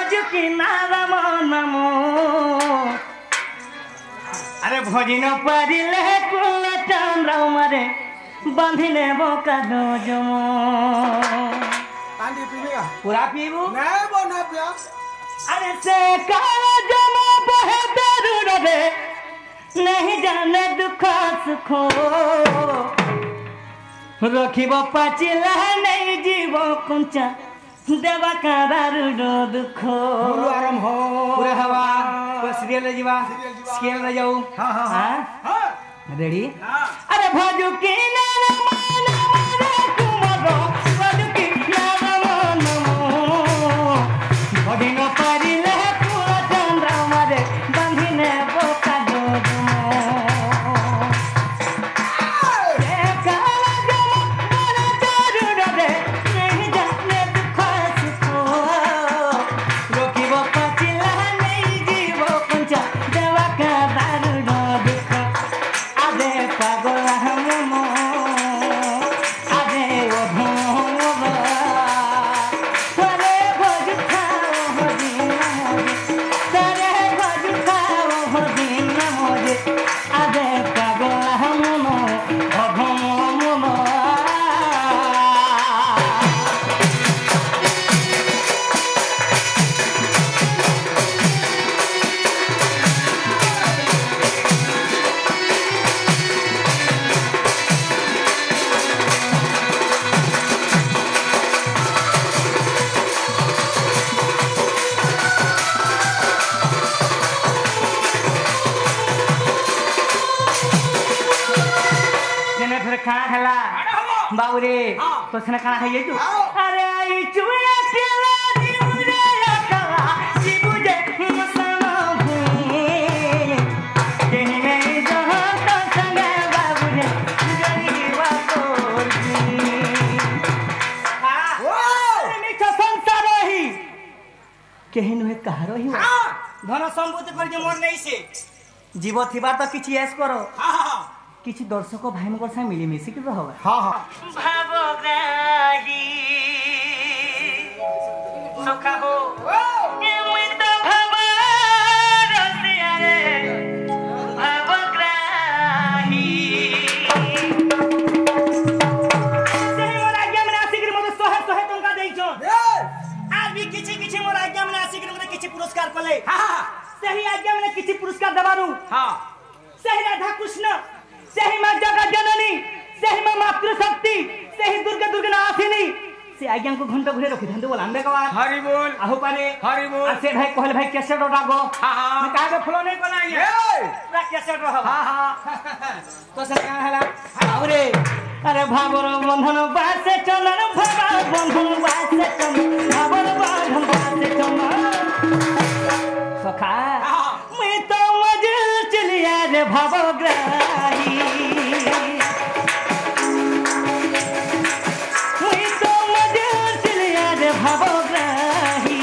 भजुकी नाम नमो अरे भजिन पारिले कुल चंद्र मारे बांधिले बोका दो जमो पानी पीबेगा पूरा पीबू नहीं बना पिया अरे से काला जमो बहे दरुड़ रे नहीं जाने दुख सुख रखिब पाचिला नहीं जीव कुंचा देवा कारुड़ दुख बोलो आराम हो पूरा हवा पूरा सीरियल जीवा स्केल रे जाऊ हां हां हां रेडी अरे भजुकी नाम नमो कुमरो भजुकी नाम नमो भजिन पारिले कुल चंद्र मारे बांधिने बोका दो जमो से काला जमो बहे दरुड़ रे नहीं जाने दुख सुख रोकिब पाचिला नहीं जीव कुंचा देवा कारुड़ दुख आदे पागल हम आदे ओधम तरे भज खाओ हदिन तरे भज खाओ हदिन मोजे आदे पागल हम अधम जेने फिर खाना खेला बाबू रे तो सेना खाना खाइए तू अरे आई चुया केला जीवरे रखला जीबुजे मसना भूमि केही में जहां तो संगे बाबू रे गरीबा कोई अरे मीठा संसार ही केही नुहे कहारो ही धन संपत्ति पर जे मोर नहीं से जीव थिबा तो किछि ऐस करो हां किछि दर्शक भाई मगर से मिली मिसी के रहबा हां हां भावग्राही सुखा हो केमित भवर रसिया रे भावग्राही सेही मोर आज्ञा में आसिक मते 100 टंका देइछो आज भी किछि मोर आज्ञा में आसिक मते किछि पुरस्कार पले हां सेही आज्ञा में किछि पुरस्कार दबारू हां सेही राधा कृष्ण सेही मां जगत जननी सेही मां मातृशक्ति सेही दुर्गा दुर्गनाथिनी से आज्ञा को घंटा घुरे रखि धंदो बोल आंबे कवा हरि बोल आहु पारे हरि बोल आ से भाई कहले भाई कैसे डोटा गो हां हां मैं कागे फलो नहीं बनाइए पूरा कैसे रह हां हां तो से का हला अरे अरे भावर बंधन बासे चलन भगा बंधन बासे चलन भावर बंधन बासे चलन सखा मैं तो मजल चलिया रे भावग्राही मैं तो मजल चलिया रे भावग्राही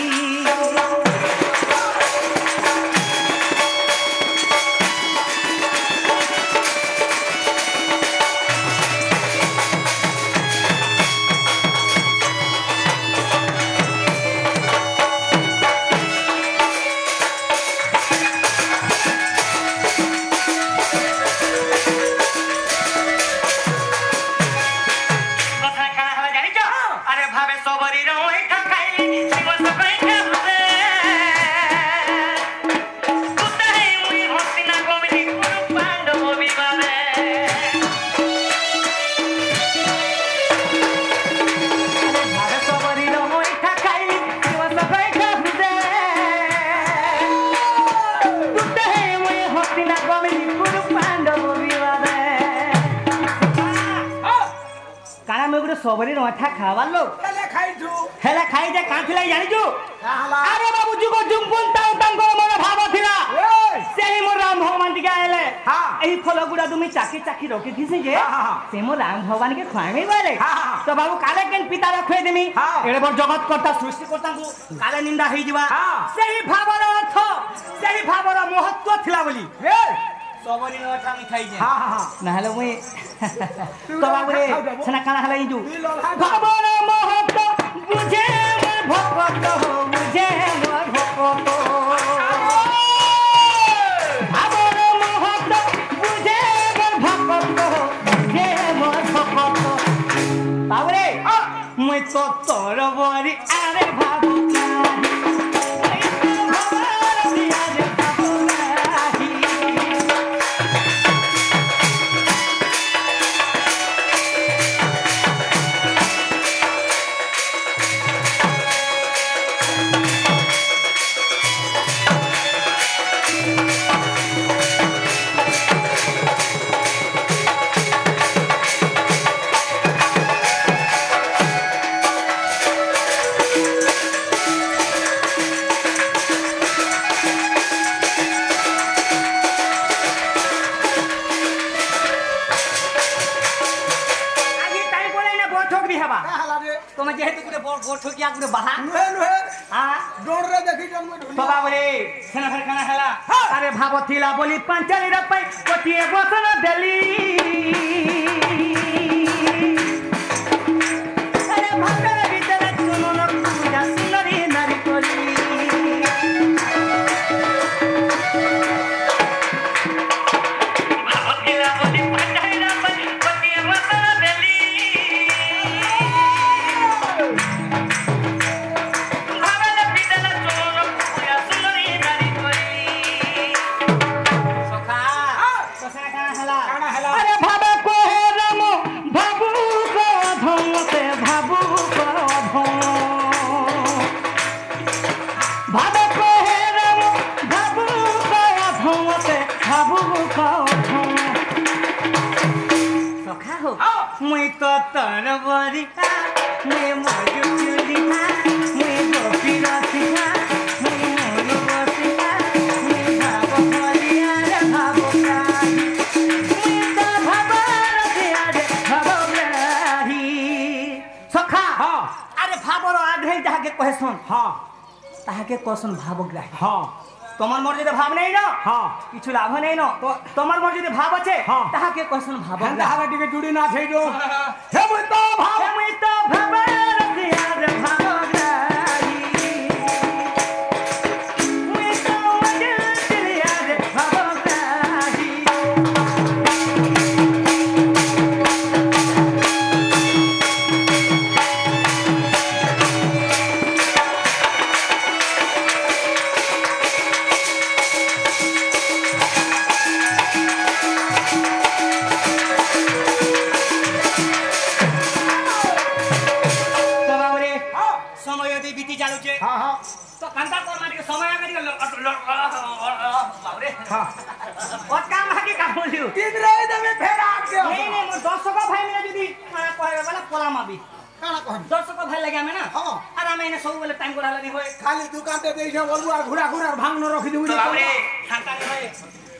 सबरी रठा खावा लो हेला खाई जे काथिला जानि छु अरे बाबू जुगो जुंगुन तांकर मन भाव थिला सेही मोर राम भगवान के आले एही फल गुडा तुमी चाकी चाकी रखि थिसे जे से मोर राम भगवान के खुआमे बाले तो बाबू काले केन पिता रखै देमी एड़े बर जगत करता सृष्टि करता को काले निंदा होई जिवा सेही भावर अर्थ सेही भावर महत्व थिला बोली सबरी नठा मिठाई जे हां हां नहले मुई तो बाबू रे छना काना हला इंजू भावर महत्व बुझे मोर भगत हो बुझे मोर गोठो किया गुरे बाहा नुहे नुहे हां डोर रे देखि जन्म ढुली तो बाबू रे सेना फेर खाना हला अरे भाबथिला बोली पांचाली रपई कोटिए बसन देली अरे भातर भीतर चुनन पूजा सुनरी नारी कोली भाबथिला बोली पांचाली रपई कोटिए बसन देली भातर भीतर चुनन पूजा सुनरी नारी कोली सखा तो सेना खाना हला अरे भाबा को हे राम भाबू को धम से भाबू को धम भाबा को हे राम भाबू को धम से भाबू को धम सखा हो मुई तो तर बरिका मुई मजु चुलिहा मुई गोपी रसिका मुई मोरु बसिका मुई भाब भरिया रे भाब काही मुई तो भाब रसिया रे भाब ग्राही सखा हां अरे भाबर आग्रही जाके कहसन हां ताके कहसन भाब ग्राही हां তোমার মর্জিতে ভাব নেই না हां কিছু লাভ নেই না তো তোমার মর্জিতে ভাব আছে হ্যাঁ। তাহাকে कहसन भाब हंदा ग्राही हागा टिके जुड़ी ना छै जो हे मुई तो भाव मुई तो भाब रसिया रे भाब ग्राही मुई तो मजु चलिया रे भाब ग्राही तो बाबरे हां समय यदि बीती जालुचे हां हां तो कांता कोर मारी समय करी बाबरे हां और काम हाके काम बोलियो तीन रे देबे फेर आ के नहीं नहीं मोर दर्शक भाई मिले जदी कहबे वाला पलामाबी काना कहन दर्शक भाई लगे हमें ना हां आराम एने सब बेले टाइम कोला लगी होय खाली दुकान ते देइछे बोलबु आ घुरा घुरा भांग न रखि देबु तो बाबरे शांता रे भाई